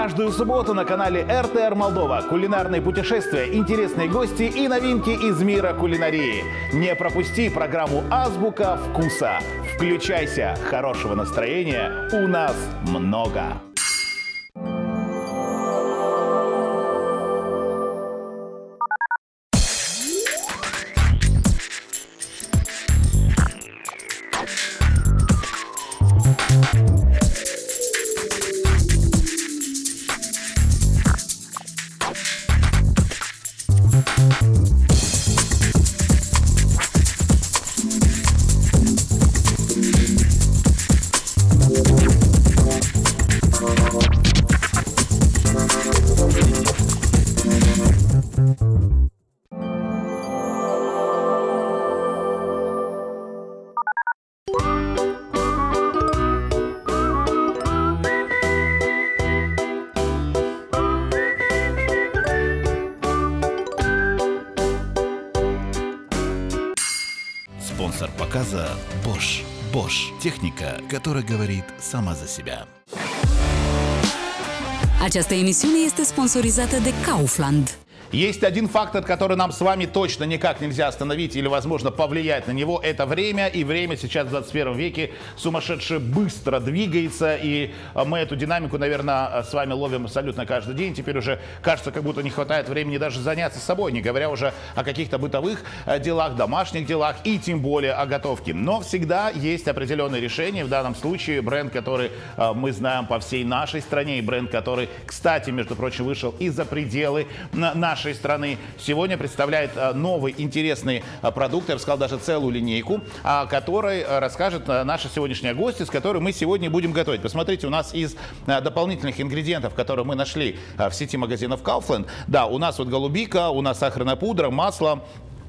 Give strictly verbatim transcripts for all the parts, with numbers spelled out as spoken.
Каждую субботу на канале эр тэ эр Молдова кулинарные путешествия, интересные гости и новинки из мира кулинарии. Не пропусти программу «Азбука вкуса». Включайся, хорошего настроения у нас много. Спонсор показа Bosch. Bosch. Техника, которая говорит сама за себя. Această emisiune este sponsorizată de Kaufland. Есть один фактор, который нам с вами точно никак нельзя остановить или, возможно, повлиять на него. Это время. И время сейчас в двадцать первом веке сумасшедше быстро двигается. И мы эту динамику, наверное, с вами ловим абсолютно каждый день. Теперь уже кажется, как будто не хватает времени даже заняться собой, не говоря уже о каких-то бытовых делах, домашних делах и тем более о готовке. Но всегда есть определенные решения. В данном случае бренд, который мы знаем по всей нашей стране, и бренд, который, кстати, между прочим, вышел и за пределы нашей страны, сегодня представляет новый интересный продукт, я бы сказал, даже целую линейку, о которой расскажет наша сегодняшняя гостья, с которой мы сегодня будем готовить. Посмотрите, у нас из дополнительных ингредиентов, которые мы нашли в сети магазинов Kaufland, да, у нас вот голубика, у нас сахарная пудра, масло,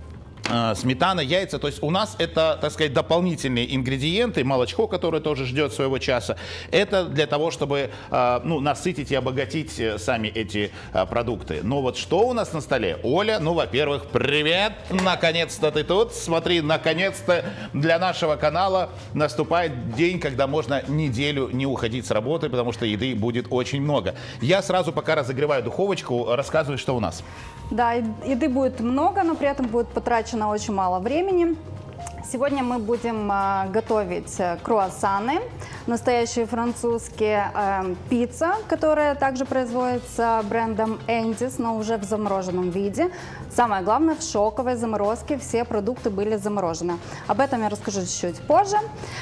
сметана, яйца. То есть у нас это, так сказать, дополнительные ингредиенты, молочко, которое тоже ждет своего часа. Это для того, чтобы ну, насытить и обогатить сами эти продукты. Но вот что у нас на столе? Оля, ну, во-первых, привет! Наконец-то ты тут. Смотри, наконец-то для нашего канала наступает день, когда можно неделю не уходить с работы, потому что еды будет очень много. Я сразу, пока разогреваю духовочку, рассказываю, что у нас. Да, еды будет много, но при этом будет потрачено очень мало времени. Сегодня мы будем э, готовить круассаны, настоящие французские, э, пицца, которая также производится брендом Эндис, но уже в замороженном виде. Самое главное, в шоковой заморозке все продукты были заморожены. Об этом я расскажу чуть позже.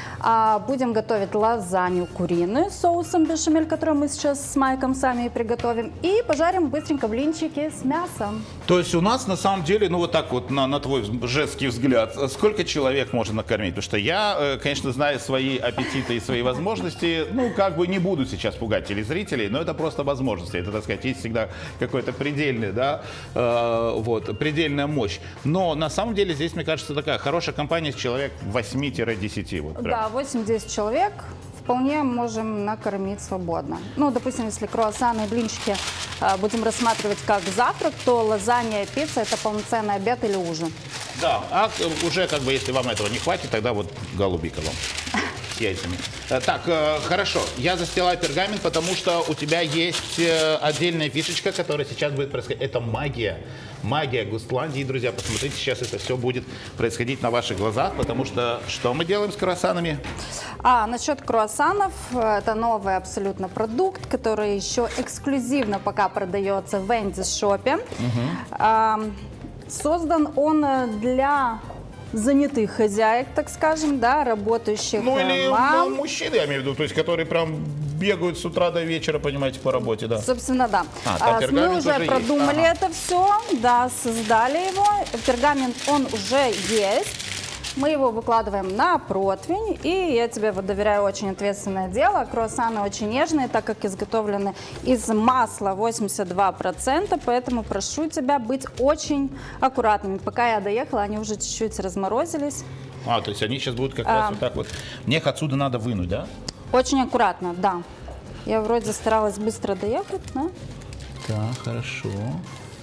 А, будем готовить лазанью куриную с соусом бешамель, который мы сейчас с Майком сами приготовим. И пожарим быстренько блинчики с мясом. То есть у нас на самом деле, ну вот так вот, на, на твой женский взгляд, сколько человек можно накормить? Потому что я, конечно, знаю свои аппетиты и свои возможности, ну как бы не буду сейчас пугать телезрителей, но это просто возможности. Это, так сказать, есть всегда какой-то предельный, да, э, вот, предельная мощь. Но на самом деле здесь, мне кажется, такая хорошая компания, человек восемь-десять. Вот, да, восемь-десять человек вполне можем накормить свободно. Ну, допустим, если круассаны и блинчики э, будем рассматривать как завтрак, то лазанья и пицца – это полноценный обед или ужин. Да, а уже как бы, если вам этого не хватит, тогда вот голубика вам с яйцами. Так, хорошо, я застилаю пергамент, потому что у тебя есть отдельная фишечка, которая сейчас будет происходить. Это магия. Магия Густландии, друзья, посмотрите, сейчас это все будет происходить на ваших глазах, потому что что мы делаем с круассанами? А, насчет круассанов, это новый абсолютно продукт, который еще эксклюзивно пока продается в Эндис шопе. Угу. А, создан он для занятых хозяек, так скажем, да, работающих ну, или мам. Ну, мужчины, я имею в виду, то есть, которые прям бегают с утра до вечера, понимаете, по работе, да. Собственно, да. А, а, мы уже продумали есть. это все, да, создали его. Пергамент, он уже есть. Мы его выкладываем на противень, и я тебе вот доверяю очень ответственное дело. Круассаны очень нежные, так как изготовлены из масла восемьдесят два процента, поэтому прошу тебя быть очень аккуратными. Пока я доехала, они уже чуть-чуть разморозились. А, то есть они сейчас будут как а, раз вот так вот. Мне их отсюда надо вынуть, да? Очень аккуратно, да. Я вроде старалась быстро доехать, да? Да, хорошо.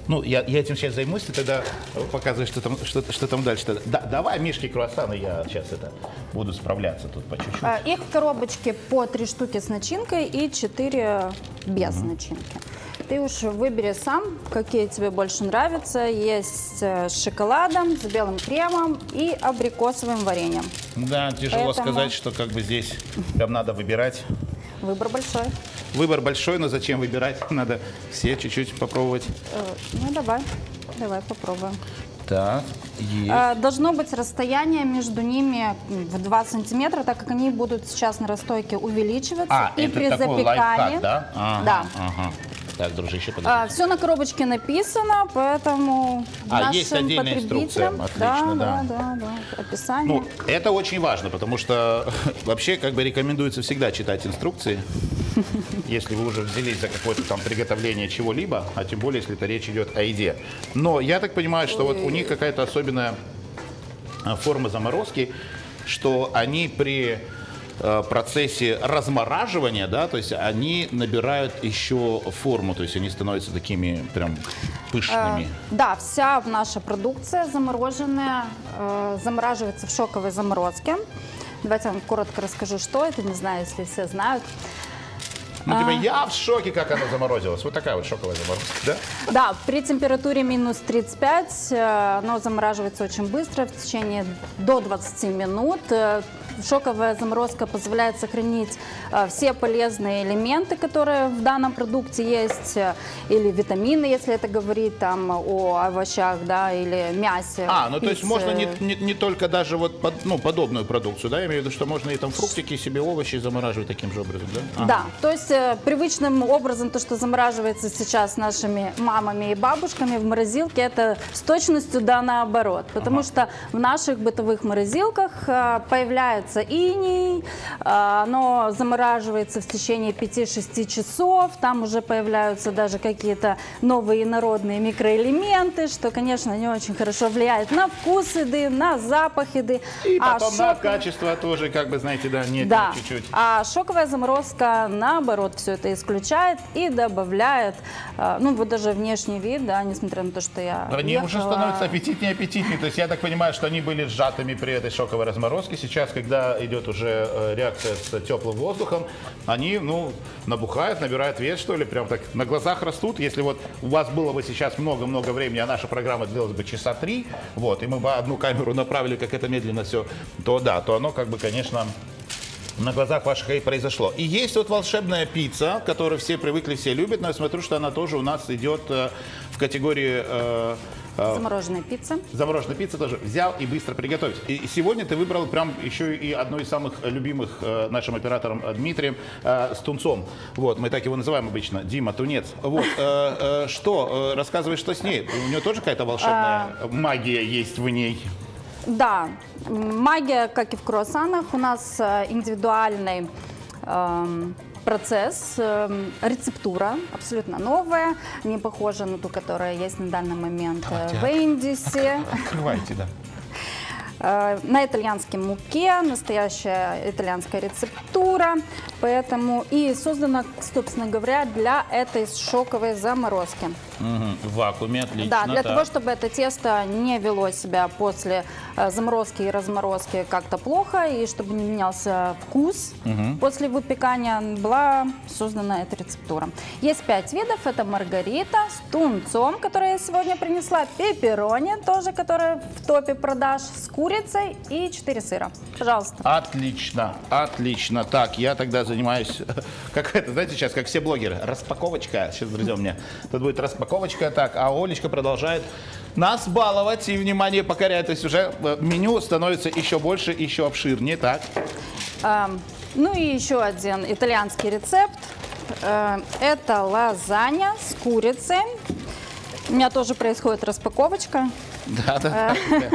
Ну, я, я этим сейчас займусь, ты тогда показываешь, что там, что, что там дальше. Да, давай мишки круассаны, я сейчас это буду справляться тут по чуть-чуть. Их в коробочке по три штуки с начинкой и четыре без угу. начинки. Ты уж выбери сам, какие тебе больше нравятся. Есть с шоколадом, с белым кремом и абрикосовым вареньем. Да, тяжело Поэтому... сказать, что как бы здесь прям надо выбирать. Выбор большой. Выбор большой, но зачем выбирать? Надо все чуть-чуть попробовать. Э, ну, давай, давай попробуем. Так, есть. Э, должно быть расстояние между ними в два сантиметра, так как они будут сейчас на расстойке увеличиваться. А, и это при такой запекании... лайфхак, да? Ага, да. Ага. Так, дружище, подожди. А, все на коробочке написано, поэтому а, нашим есть отдельная инструкция. Отлично, да, да. Да, да, да, описание. Ну, это очень важно, потому что вообще как бы рекомендуется всегда читать инструкции, если вы уже взялись за какое-то там приготовление чего-либо, а тем более, если это речь идет о еде. Но я так понимаю, что вот у них какая-то особенная форма заморозки, что они при процессе размораживания, да, то есть они набирают еще форму, то есть они становятся такими прям пышными. Э, да, вся наша продукция замороженная э, замораживается в шоковой заморозке. Давайте я вам коротко расскажу, что это, не знаю, если все знают. Ну, типа, я в шоке, как оно заморозилось. Вот такая вот шоковая заморозка, да? Да, при температуре минус тридцать пять оно замораживается очень быстро, в течение до двадцати минут. Шоковая заморозка позволяет сохранить э, все полезные элементы, которые в данном продукте есть, э, или витамины, если это говорит там о овощах, да, или мясе. А, ну пить, то есть можно не, э... не, не только даже вот под, ну, подобную продукцию, да, я имею в виду, что можно и там фруктики себе, овощи замораживать таким же образом, да? Ага. Да, то есть э, привычным образом то, что замораживается сейчас нашими мамами и бабушками в морозилке, это с точностью да наоборот, потому ага. что в наших бытовых морозилках э, появляется иней, оно замораживается в течение пяти-шести часов, там уже появляются даже какие-то новые инородные микроэлементы, что, конечно, не очень хорошо влияет на вкус еды, на запах еды. И а потом шок... на качество тоже, как бы, знаете, да, нет, да. чуть-чуть. А шоковая заморозка, наоборот, все это исключает и добавляет, ну, вот даже внешний вид, да, несмотря на то, что я Они ехала... уже становятся аппетитнее, аппетитнее. То есть я так понимаю, что они были сжатыми при этой шоковой разморозке. Сейчас, когда идет уже реакция с теплым воздухом, они, ну, набухают, набирают вес, что ли, прям так на глазах растут. Если вот у вас было бы сейчас много-много времени, а наша программа длилась бы часа три, вот, и мы бы одну камеру направили, как это медленно все, то да, то оно как бы, конечно, на глазах ваших и произошло. И есть вот волшебная пицца, которую все привыкли, все любят, но я смотрю, что она тоже у нас идет э, в категории... Э, Замороженная пицца. Замороженная пицца тоже взял и быстро приготовить. И сегодня ты выбрал прям еще и одну из самых любимых э, нашим оператором э, Дмитрием э, с тунцом. Вот, мы так его называем обычно. Дима, тунец. Вот, э, э, что, э, рассказывай, что с ней? У нее тоже какая-то волшебная а... магия есть в ней? Да, магия, как и в круассанах, у нас индивидуальный э, процесс, э, рецептура абсолютно новая, не похожа на ту, которая есть на данный момент Давайте, в Эндисе. Открывайте, да. На итальянской муке, настоящая итальянская рецептура, поэтому и создана, собственно говоря, для этой шоковой заморозки. Угу, в вакууме, отлично. Да, для так. того, чтобы это тесто не вело себя после э, заморозки и разморозки как-то плохо, и чтобы не менялся вкус угу. после выпекания, была создана эта рецептура. Есть пять видов, это маргарита с тунцом, которую я сегодня принесла, пепперони, тоже, которая в топе продаж, с курицей и четыре сыра. Пожалуйста. Отлично, отлично. Так, я тогда занимаюсь, как это, знаете, сейчас, как все блогеры, распаковочка. Сейчас, друзья, у меня тут будет распаковочка. Так, а Олечка продолжает нас баловать и, внимание, покорять. То есть уже меню становится еще больше, еще обширнее. Так. А, ну и еще один итальянский рецепт. А, это лазанья с курицей. У меня тоже происходит распаковочка. Да, да.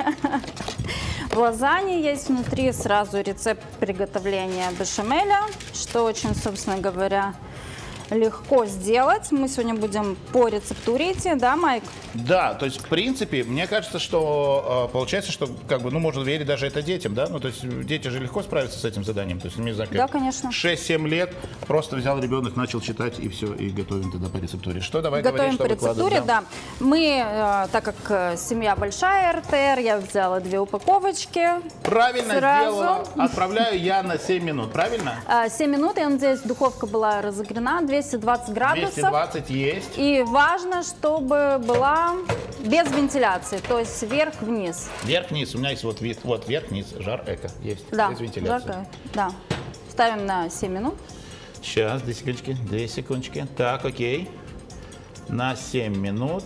В лазанье есть внутри сразу рецепт приготовления бешамеля, что очень, собственно говоря, легко сделать. Мы сегодня будем по рецептуре идти, да, Майк? Да, то есть, в принципе, мне кажется, что э, получается, что, как бы, ну, можно верить даже это детям, да? Ну, то есть, дети же легко справятся с этим заданием. То есть, не знаю, как Да, конечно. шесть-семь лет просто взял ребенок, начал читать, и все, и готовим тогда по рецептуре. Что, давай Готовим говори, что по рецептуре, да. Мы, э, так как э, семья большая, эр тэ эр, я взяла две упаковочки. Правильно Сразу. сделала. Отправляю я на семь минут, правильно? Э, семь минут, я надеюсь, духовка была разогрена, двести двадцать градусов. двести двадцать есть. И важно, чтобы была без вентиляции, то есть вверх-вниз. Вверх-вниз. У меня есть вот вид, вот вверх-вниз, жар эко есть. Да, без вентиляции. жарко, да. Ставим на семь минут. Сейчас, две секундочки, две секундочки. Так, окей. На семь минут.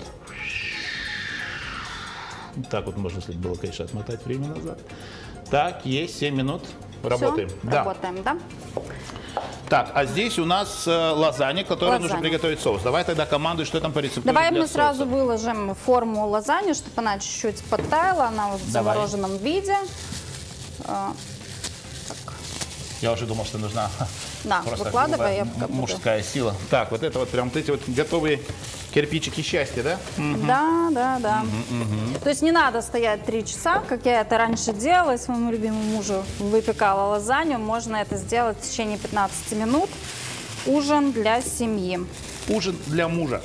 Так вот можно, если было, конечно, отмотать время назад. Так, есть семь минут. Работаем. Всё, Да. Работаем, да. Так, а здесь у нас э, лазанья, которой Лазанья. нужно приготовить соус. Давай тогда командуй, что там по рецептуре Давай для мы сразу соуса. выложим форму лазаньи, чтобы она чуть-чуть подтаяла, она вот в Давай. замороженном виде. А, Я уже думал, что нужна Да, просто выкладывай, грубая я пока буду. мужская сила. Так, вот это вот прям вот эти вот готовые кирпичики счастья, да? М. Да, да, да. То есть не надо стоять три часа, как я это раньше делала, и своему любимому мужу выпекала лазанью. Можно это сделать в течение пятнадцати минут. Ужин для семьи. Ужин для мужа.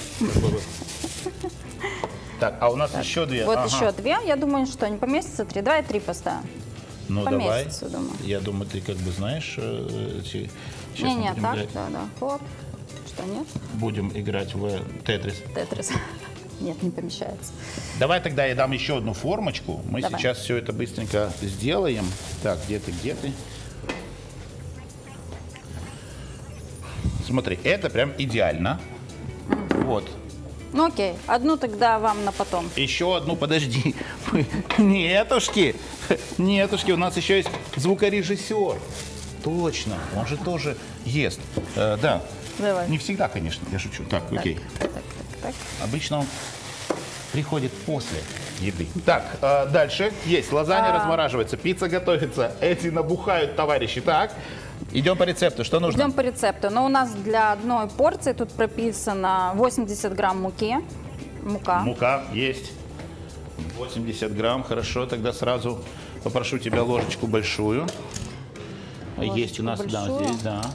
Так, а у нас еще две. Вот Ага. еще две. Я думаю, что не поместится три. Давай три поставим. Ну давай. Поместится, думаю. Я думаю, ты как бы знаешь. э, эти- сейчас мы Не-не, будем так, играть- да, да. Хлоп. Что, нет? Будем играть в Тетрис. Тетрис. Нет, не помещается. Давай тогда я дам еще одну формочку. Мы Давай. сейчас все это быстренько сделаем. Так, где ты, где ты? Смотри, это прям идеально. Вот. Ну окей, одну тогда вам на потом. Еще одну, подожди. Нетушки, нетушки, у нас еще есть звукорежиссер. Точно, он же тоже ест. Э, да, Давай. не всегда, конечно, я шучу. Так, окей. Так, так, так. Обычно он приходит после еды. Так, э, дальше есть лазанья А. размораживается, пицца готовится, эти набухают товарищи. Так, идем по рецепту, что нужно? Идем по рецепту. Но у нас для одной порции тут прописано восемьдесят грамм муки. Мука. Мука есть. восемьдесят грамм, хорошо, тогда сразу попрошу тебя ложечку большую. Есть у нас, да, большую. здесь, да.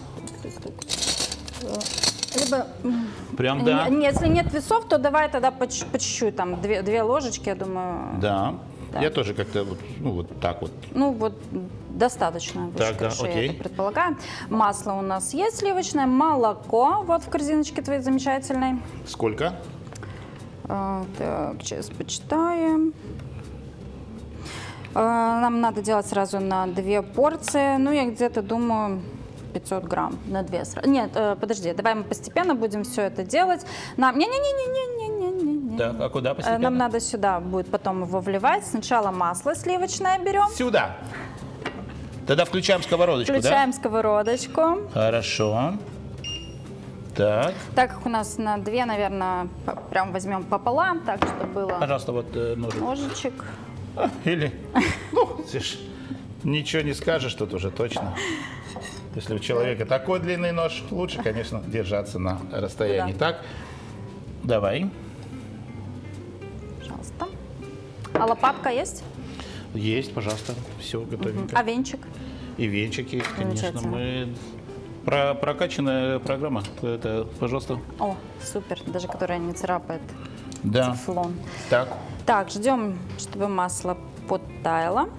Либо, м, Прям да. не- если нет весов, то давай тогда по, чуть- по чуть-чуть, там, две, две ложечки, я думаю. Да. Да. Я тоже как-то вот, ну, вот так вот. Ну, вот достаточно. Выше Так, да, крыши, я окей. это предполагаю. Масло у нас есть сливочное, молоко, вот в корзиночке твоей замечательной. Сколько? А, так, сейчас почитаем. А, нам надо делать сразу на две порции. Ну, я где-то думаю пятьсот грамм на две сразу. Нет, э, подожди, давай мы постепенно будем все это делать. Нам... Не-не-не-не-не-не-не-не. Так, а куда Э, постепенно? Нам надо сюда будет потом его вливать. Сначала масло сливочное берем. Сюда. Тогда включаем сковородочку, Включаем сковородочку. да? Хорошо. Так. Так как у нас на две, наверное, по- прям возьмем пополам, так, чтобы было Пожалуйста, вот э, ножик. ножичек. А, или, ну, здесь ничего не скажешь тут уже точно. Если у человека такой длинный нож, лучше, конечно, держаться на расстоянии. Да. Так, давай. Пожалуйста. А лопатка есть? Есть, пожалуйста, все готовенько. А венчик? И венчик есть, конечно. Замечательно. Мы про прокачанная программа. Это, пожалуйста. О, супер, даже которая не царапает Да. тефлон. Так. Так, ждем, чтобы масло подтаяло.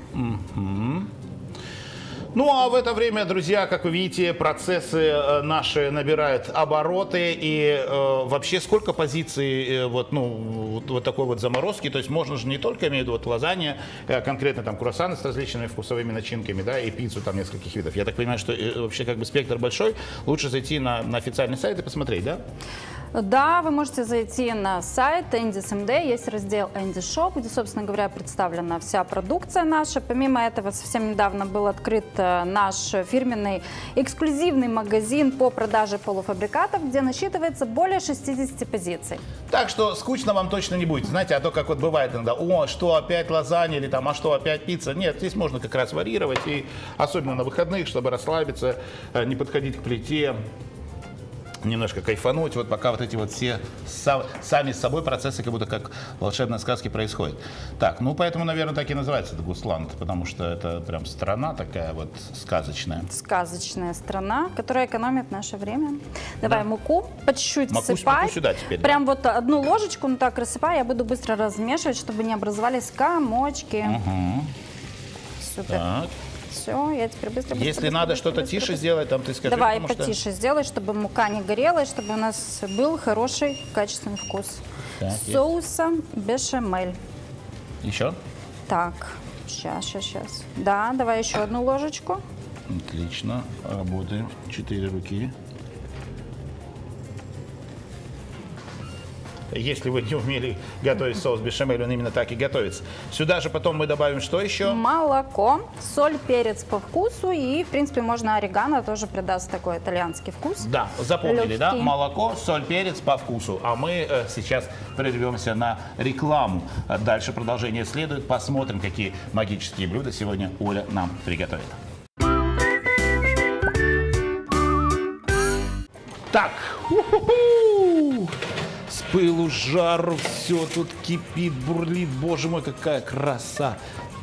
Ну а в это время, друзья, как вы видите, процессы э, наши набирают обороты. И э, вообще сколько позиций э, вот, ну, вот, вот такой вот заморозки? То есть можно же не только, имею в виду, вот лазанья, э, конкретно там круассаны с различными вкусовыми начинками, да, и пиццу там нескольких видов. Я так понимаю, что э, вообще как бы спектр большой. Лучше зайти на, на официальный сайт и посмотреть, да? Да, вы можете зайти на сайт Энди эс эм ди, есть раздел Энди Shop, где, собственно говоря, представлена вся продукция наша. Помимо этого, совсем недавно был открыт э, наш фирменный эксклюзивный магазин по продаже полуфабрикатов, где насчитывается более шестидесяти позиций. Так что скучно вам точно не будет. Знаете, а то как вот бывает иногда, о, что опять лазанья или там, а что опять пицца. Нет, здесь можно как раз варьировать, и особенно на выходных, чтобы расслабиться, э, не подходить к плите. немножко кайфануть, вот пока вот эти вот все са сами с собой процессы как будто как в волшебной сказке происходят. Так, ну поэтому, наверное, так и называется Дагусланд, потому что это прям страна такая вот сказочная. Сказочная страна, которая экономит наше время. Давай Да. муку по чуть-чуть Муку- всыпай. муку сюда теперь, Прям вот одну ложечку, ну так рассыпай, я буду быстро размешивать, чтобы не образовались комочки. Угу. Супер. Так. Все, я теперь быстро, быстро Если быстро, надо быстро, что-то быстро, тише быстро. сделать, там ты скажи. Давай потому что- потише сделай, чтобы мука не горела, и чтобы у нас был хороший, качественный вкус. Так, есть. Соуса бешамель. Еще? Так, сейчас, сейчас, сейчас. Да, давай еще одну ложечку. Отлично. Работаем. Четыре руки. Если вы не умели готовить соус бешамель, он именно так и готовится. Сюда же потом мы добавим что еще? Молоко, соль, перец по вкусу и, в принципе, можно орегано, тоже придаст такой итальянский вкус. Да, запомнили, да? Легкий. Молоко, соль, перец по вкусу. А мы э, сейчас прервемся на рекламу. А дальше продолжение следует. Посмотрим, какие магические блюда сегодня Оля нам приготовит. Так, у-ху-ху! С пылу с жару все тут кипит, бурлит. Боже мой, какая красота!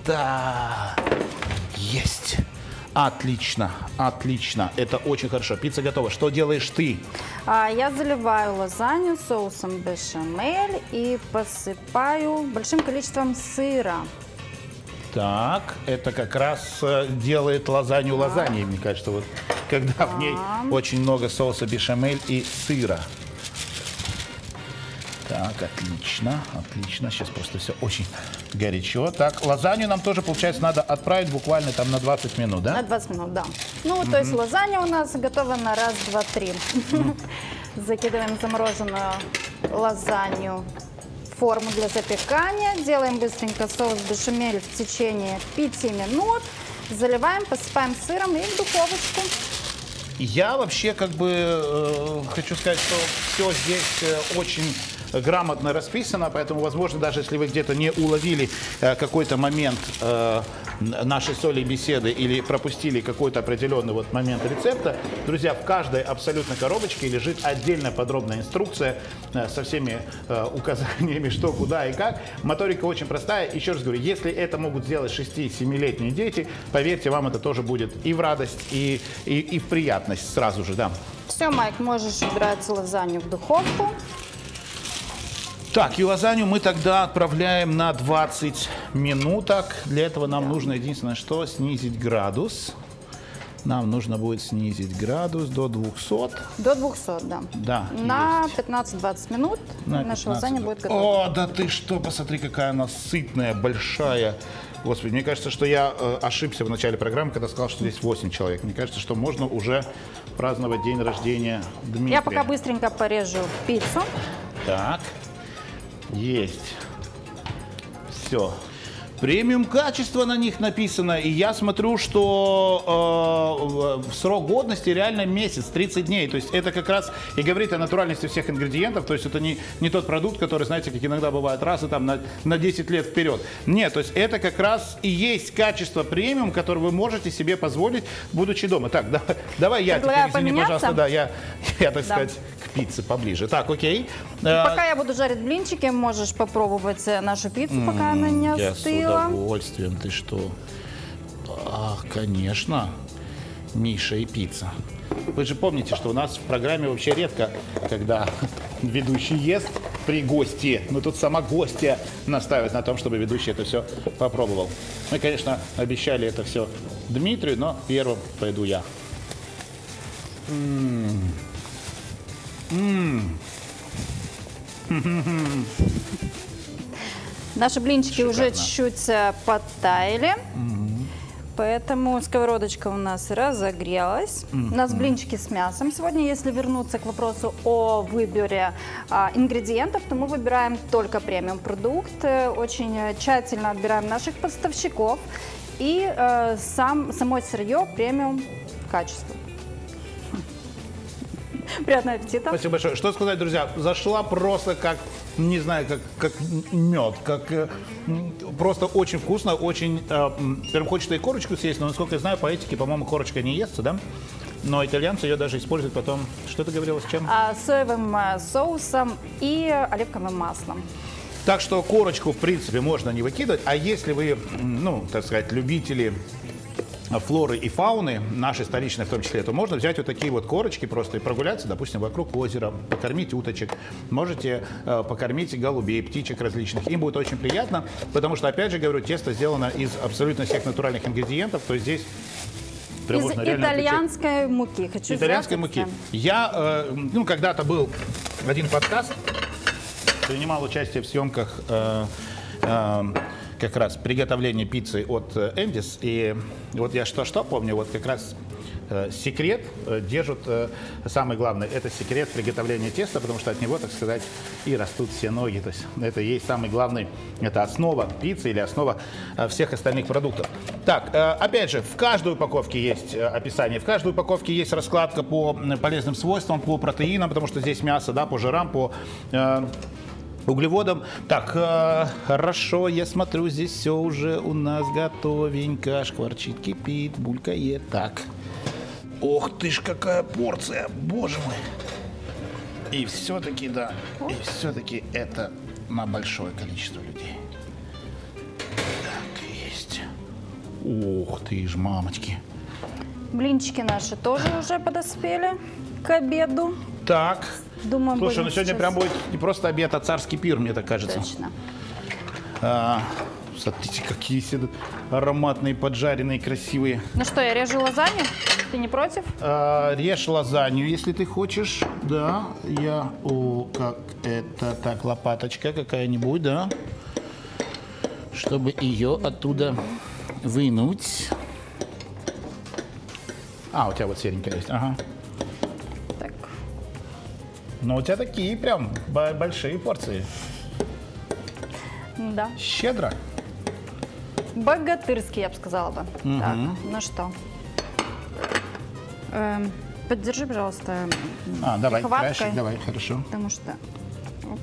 Есть! Отлично, отлично. Это очень хорошо. Пицца готова. Что делаешь ты? А я заливаю лазанью соусом бешамель и посыпаю большим количеством сыра. Так, это как раз э, делает лазанью лазаньей, мне кажется, вот когда в ней очень много соуса бешамель и сыра. Так, отлично, отлично. Сейчас просто все очень горячо. Так, лазанью нам тоже, получается, надо отправить буквально там на двадцать минут, да? На двадцать минут, да. Ну, то есть лазанья у нас готова на раз, два, три. Закидываем замороженную лазанью в форму для запекания. Делаем быстренько соус бешамель в течение пяти минут. Заливаем, посыпаем сыром и в духовочку. Я вообще как бы э, хочу сказать, что все здесь э, очень грамотно расписано, поэтому, возможно, даже если вы где-то не уловили э, какой-то момент э, нашей с Олей беседы или пропустили какой-то определенный вот момент рецепта, друзья, в каждой абсолютно коробочке лежит отдельная подробная инструкция э, со всеми э, указаниями, что, куда и как. Моторика очень простая. Еще раз говорю, если это могут сделать шести-семилетние дети, поверьте, вам это тоже будет и в радость, и, и, и в приятность сразу же, да. Все, Майк, можешь убирать лазанью в духовку. Так, и лазанью мы тогда отправляем на двадцать минуток. Для этого нам нужно единственное, что снизить градус. Нам нужно будет снизить градус до двухсот. До двухсот, да. Да, На есть. пятнадцать-двадцать минут На наша пятнадцать. лазанья будет готова. О, да ты что, посмотри, какая она сытная, большая. Господи, мне кажется, что я э, ошибся в начале программы, когда сказал, что здесь восемь человек. Мне кажется, что можно уже праздновать день рождения Дмитрия. Я пока быстренько порежу пиццу. Так. Есть. Все. Премиум качество на них написано, и я смотрю, что э, срок годности реально месяц, тридцать дней. То есть это как раз и говорит о натуральности всех ингредиентов. То есть это не, не тот продукт, который, знаете, как иногда бывает, раз и там на, на десять лет вперед. Нет, то есть это как раз и есть качество премиум, которое вы можете себе позволить, будучи дома. Так, да, давай я Предлагаю теперь, извини, поменяться. пожалуйста, да, я, я так Да. сказать, к пицце поближе. Так, окей. Пока я буду жарить блинчики, можешь попробовать э, нашу пиццу, пока она не Я с остыла. удовольствием, ты что? А, конечно, Миша и пицца. Вы же помните, что у нас в программе вообще редко, когда ведущий ест при гости, но тут сама гостья настаивает на том, чтобы ведущий это все попробовал. Мы, конечно, обещали это все Дмитрию, но первым пойду я. М-м. М-м. Наши блинчики Шикарно. уже чуть-чуть э, подтаяли, поэтому сковородочка у нас разогрелась. У нас блинчики с мясом. Сегодня, если вернуться к вопросу о выборе а, ингредиентов, то мы выбираем только премиум продукт, э, очень э, тщательно отбираем наших поставщиков и э, сам, само сырье премиум качества. Приятного аппетита! Спасибо большое. Что сказать, друзья? Зашла просто как, не знаю, как, как мед, как э, м, просто очень вкусно, очень, э, м, прям хочется и корочку съесть, но, насколько я знаю, по этике, по-моему, корочка не естся, да? но итальянцы ее даже используют потом, что ты говорила, с чем? А, соевым э, соусом и оливковым маслом. Так что корочку, в принципе, можно не выкидывать, а если вы, ну, так сказать, любители флоры и фауны, нашей столичной в том числе, то можно взять вот такие вот корочки просто и прогуляться, допустим, вокруг озера, покормить уточек, можете э, покормить голубей, птичек различных. Им будет очень приятно, потому что, опять же говорю, тесто сделано из абсолютно всех натуральных ингредиентов, то есть здесь прям Из можно реально итальянской отвечать. муки. Хочу Итальянской взять муки. это. Я, э, ну, когда-то был один подкаст, принимал участие в съемках э, э, как раз приготовления пиццы от Эндис. И вот я что-что помню, вот как раз э, секрет э, держат, э, самый главный, это секрет приготовления теста, потому что от него, так сказать, и растут все ноги. То есть это и есть самый главный, это основа пиццы или основа э, всех остальных продуктов. Так, э, опять же, в каждой упаковке есть э, описание, в каждой упаковке есть раскладка по э, полезным свойствам, по протеинам, потому что здесь мясо, да, по жирам, по... Э, углеводом. Так, э, хорошо, я смотрю, здесь все уже у нас готовенько. Шкварчит, кипит, булькает. Так. Ох ты ж, какая порция, боже мой. И все-таки, да, и все-таки это на большое количество людей. Так, есть. Ух ты ж, мамочки. Блинчики наши тоже уже подоспели к обеду. Так. Думаю, слушай, будем ну сегодня сейчас- прям будет не просто обед, а царский пир, мне так кажется. Точно. А, смотрите, какие все тут ароматные, поджаренные, красивые. Ну что, я режу лазанью? Ты не против? А, режь лазанью, если ты хочешь. Да, я... О, как это... Так, лопаточка какая-нибудь, да? Чтобы ее оттуда вынуть. А, у тебя вот серенькая есть, ага. Так. Но у тебя такие прям бо- большие порции. Да. Щедро. Богатырский, я бы сказала бы. Так, ну что. Эм, поддержи, пожалуйста, А, давай, хваткой, краще, давай, хорошо. потому что... Оп.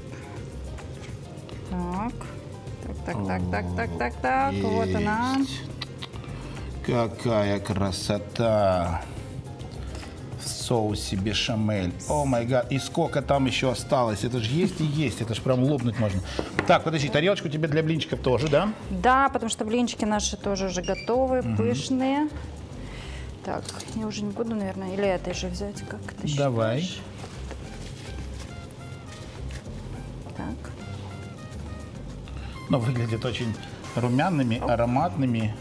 Так. Так, так, так, так, так, так, так. Вот она. Есть. Какая красота в соусе бешамель. О май гад. И сколько там еще осталось. Это же есть и есть. Это же прям лопнуть можно. Так, подожди, тарелочку тебе для блинчиков тоже, да? Да, потому что блинчики наши тоже уже готовы, пышные. Так, я уже не буду, наверное, или этой же взять, как ты Давай. считаешь? Так. Но выглядят очень румяными, ароматными.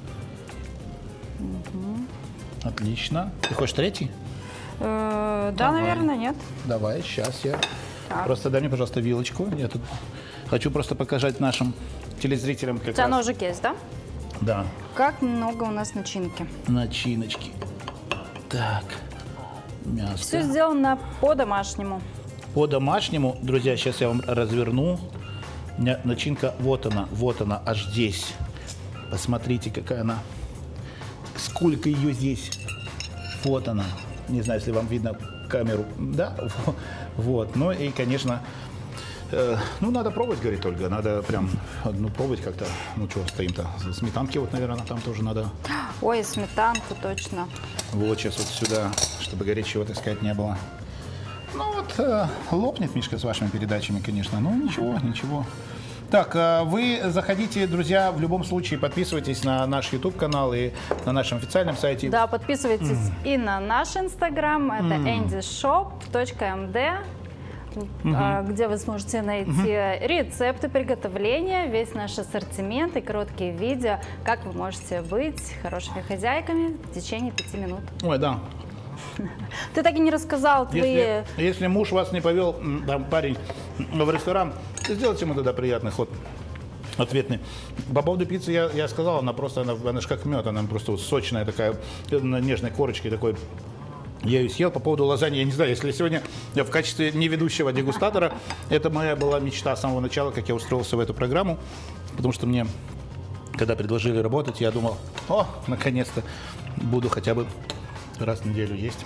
Отлично. Ты хочешь третий? Э, да, Давай. наверное, нет. Давай, сейчас я. Так. Просто дай мне, пожалуйста, вилочку. Я тут хочу просто показать нашим телезрителям, как У тебя раз. ножик есть, да? Да. Как много у нас начинки. Начиночки. Так. Мясо. Все сделано по-домашнему. По-домашнему, друзья, сейчас я вам разверну. У меня начинка, вот она, вот она, аж здесь. Посмотрите, какая она. Сколько ее здесь. Вот она. Не знаю, если вам видно камеру. Да? Вот. Ну и, конечно, э, ну, надо пробовать, говорит Ольга. Надо прям, ну, пробовать как-то. Ну, что, стоим-то? Сметанки вот, наверное, там тоже надо. Ой, сметанку точно. Вот сейчас вот сюда, чтобы горячего, так сказать, не было. Ну вот, э, лопнет Мишка с вашими передачами, конечно. Ну ничего, ничего. Так, э, вы заходите, друзья, в любом случае подписывайтесь на наш YouTube-канал и на нашем официальном сайте. Да, подписывайтесь и на наш инстаграм. Это энди-шоп точка эм дэ, а, где вы сможете найти рецепты приготовления, весь наш ассортимент и короткие видео, как вы можете быть хорошими хозяйками в течение пяти минут. Ой, да. Ты так и не рассказал твои... Если, если муж вас не повел, м, там, парень, в ресторан, сделайте ему тогда приятный ход. Ответный. По поводу пиццы я, я сказал, она просто, она, она же как мед, она просто вот сочная такая, на нежной корочке такой. Я ее съел. По поводу лазаньи, я не знаю, если сегодня я в качестве неведущего дегустатора, это моя была мечта с самого начала, как я устроился в эту программу, потому что мне, когда предложили работать, я думал, о, наконец-то буду хотя бы раз в неделю есть.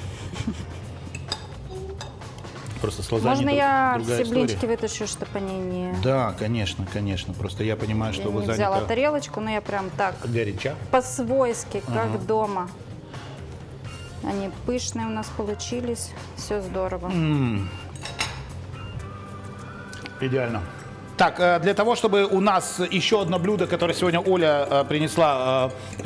Просто с лазаньей Можно друг- я другая все история. блинчики вытащу, чтобы они не... Да, конечно, конечно. Просто я понимаю, что Я не лазанья взяла тарелочку, но я прям так, горяча. по-свойски, как дома. Они пышные у нас получились. Все здорово. М-м. Идеально. Так, для того, чтобы у нас еще одно блюдо, которое сегодня Оля принесла,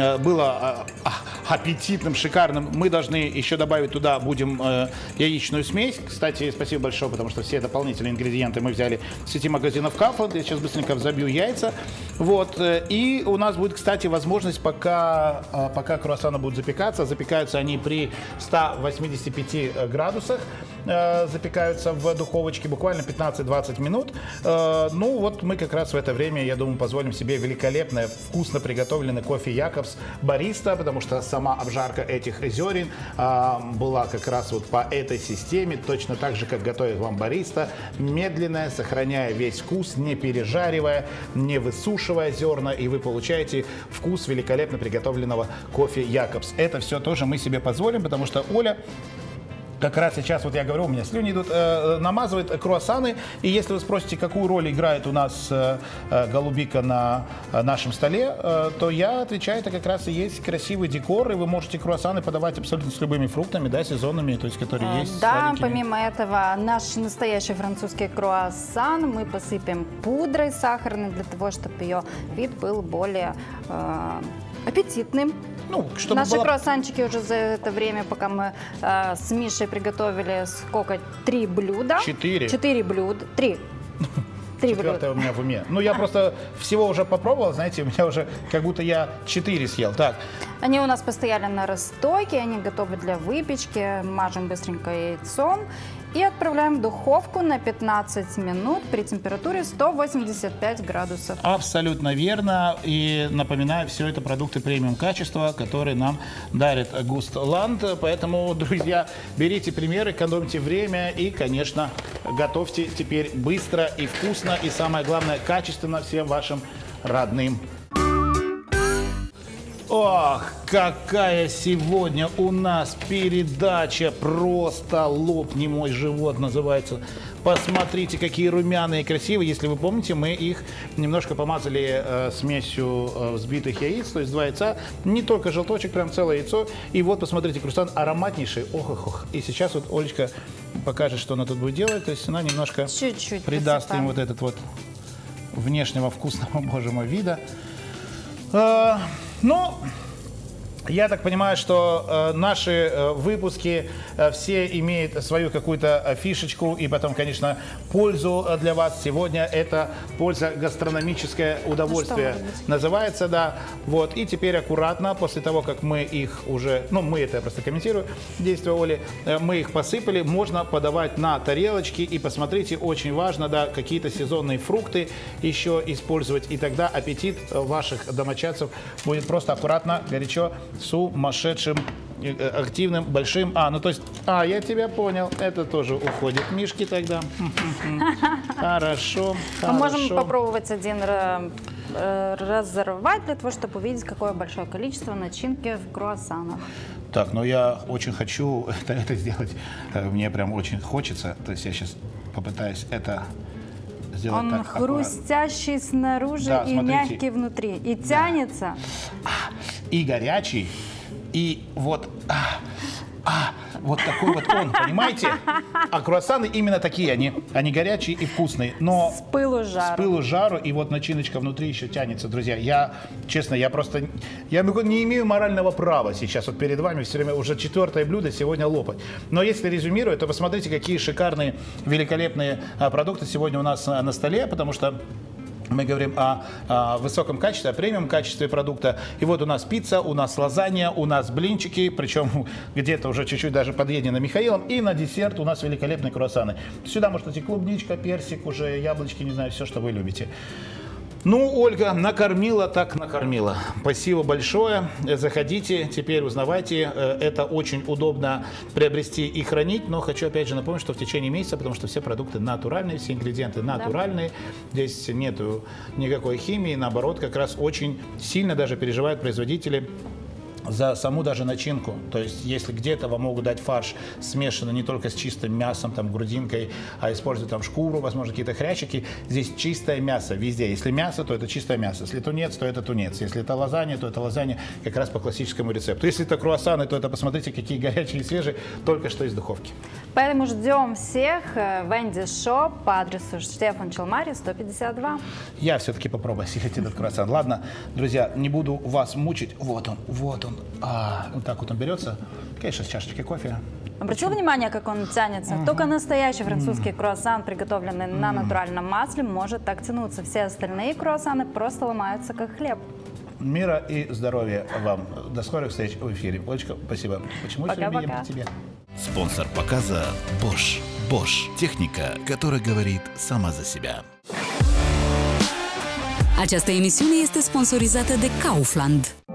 было аппетитным, шикарным, мы должны еще добавить туда, будем яичную смесь. Кстати, спасибо большое, потому что все дополнительные ингредиенты мы взяли в сети магазинов Kaufland. Я сейчас быстренько взобью яйца. Вот. И у нас будет, кстати, возможность, пока, пока круассаны будут запекаться, запекаются они при ста восьмидесяти пяти градусах, запекаются в духовочке буквально пятнадцать-двадцать минут. Ну вот мы как раз в это время, я думаю, позволим себе великолепное, вкусно приготовленный кофе Якобс Бариста, потому что сама обжарка этих зерен а, была как раз вот по этой системе, точно так же, как готовит вам бариста, медленная, сохраняя весь вкус, не пережаривая, не высушивая зерна, и вы получаете вкус великолепно приготовленного кофе Якобс. Это все тоже мы себе позволим, потому что Оля как раз сейчас, вот я говорю, у меня слюни идут, э, намазывает круассаны. И если вы спросите, какую роль играет у нас э, голубика на э, нашем столе, э, то я отвечаю, это как раз и есть красивый декор. И вы можете круассаны подавать абсолютно с любыми фруктами, да, сезонными, то есть которые э, есть. Да, сладенькими. Помимо этого, наш настоящий французский круассан мы посыпем пудрой сахарной для того, чтобы ее вид был более э, аппетитным. Ну, чтобы Наши была... круассанчики уже за это время, пока мы э, с Мишей приготовили сколько? Три блюда. Четыре. Четыре блюда. Три. Три Четвертое блюда. у меня в уме. Ну, я просто всего уже попробовал, знаете, у меня уже как будто я четыре съел. Так. Они у нас постояли на расстойке, они готовы для выпечки. Мажем быстренько яйцом и отправляем в духовку на пятнадцать минут при температуре сто восемьдесят пять градусов. Абсолютно верно. И напоминаю, все это продукты премиум качества, которые нам дарит Густланд. Поэтому, друзья, берите пример, экономьте время и, конечно, готовьте теперь быстро и вкусно, и самое главное, качественно всем вашим родным. Ох, какая сегодня у нас передача, просто лопни мой живот называется. Посмотрите, какие румяные и красивые. Если вы помните, мы их немножко помазали э, смесью э, взбитых яиц, то есть два яйца, не только желточек, прям целое яйцо. И вот, посмотрите, круассан ароматнейший, ох, ох, ох. И сейчас вот Олечка покажет, что она тут будет делать, то есть она немножко Чуть-чуть придаст посыпаем. им вот этот вот внешнего вкусного, боже мой, вида. Э, ну... Я так понимаю, что э, наши э, выпуски э, все имеют свою какую-то э, фишечку и потом, конечно, пользу для вас. Сегодня это польза гастрономическое удовольствие Ну, называется, да. Вот. И теперь аккуратно, после того, как мы их уже, ну, мы это я просто комментирую, действия Оли, э, мы их посыпали, можно подавать на тарелочки. И посмотрите, очень важно, да, какие-то сезонные фрукты еще использовать. И тогда аппетит ваших домочадцев будет просто аккуратно, горячо, сумасшедшим, активным, большим. А, ну то есть, а, я тебя понял. Это тоже уходит Мишки тогда. Хорошо, Мы можем хорошо. попробовать один разорвать для того, чтобы увидеть, какое большое количество начинки в круассанах. Так, но я очень хочу это, это сделать. Мне прям очень хочется. То есть я сейчас попытаюсь это сделать Он так хрустящий снаружи Да, и смотрите. мягкий внутри. И тянется. и горячий, и вот, а, а, вот такой вот он, понимаете? А круассаны именно такие, они, они горячие и вкусные, но С пылу жару. с пылу жару, и вот начиночка внутри еще тянется, друзья. Я, честно, я просто, я не имею морального права сейчас вот перед вами все время уже четвертое блюдо сегодня лопать. Но если резюмировать, то посмотрите, какие шикарные, великолепные а, продукты сегодня у нас а, на столе, потому что мы говорим о, о высоком качестве, о премиум качестве продукта. И вот у нас пицца, у нас лазанья, у нас блинчики, причем где-то уже чуть-чуть даже подъедено Михаилом. И на десерт у нас великолепные круассаны. Сюда может идти клубничка, персик, уже яблочки, не знаю, все, что вы любите. Ну, Ольга, накормила так накормила. Спасибо большое. Заходите, теперь узнавайте. Это очень удобно приобрести и хранить. Но хочу опять же напомнить, что в течение месяца, потому что все продукты натуральные, все ингредиенты натуральные. Да. Здесь нету никакой химии. Наоборот, как раз очень сильно даже переживают производители за саму даже начинку. То есть, если где-то вам могут дать фарш смешанный не только с чистым мясом, там, грудинкой, а используют там шкуру, возможно, какие-то хрящики, здесь чистое мясо везде. Если мясо, то это чистое мясо. Если тунец, то это тунец. Если это лазанья, то это лазанья как раз по классическому рецепту. Если это круассаны, то это, посмотрите, какие горячие и свежие, только что из духовки. Поэтому ждем всех в Энди Шоп по адресу Штефан Челмари, сто пятьдесят два. Я все-таки попробую съесть этот круассан. Ладно, друзья, не буду вас мучить. Вот он, вот он. А, вот так вот он берется. Конечно, с чашечкой кофе. Обратил внимание, как он тянется? Uh-huh. Только настоящий французский uh-huh. круассан, приготовленный uh-huh. на натуральном масле, может так тянуться. Все остальные круассаны просто ломаются, как хлеб. Мира и здоровья вам. До скорых встреч в эфире. Олечка, спасибо. Почему все время ем тебе? Спонсор показа Bosch. Bosch. Техника, которая говорит сама за себя. Această emisiune este sponsorizată de Kaufland.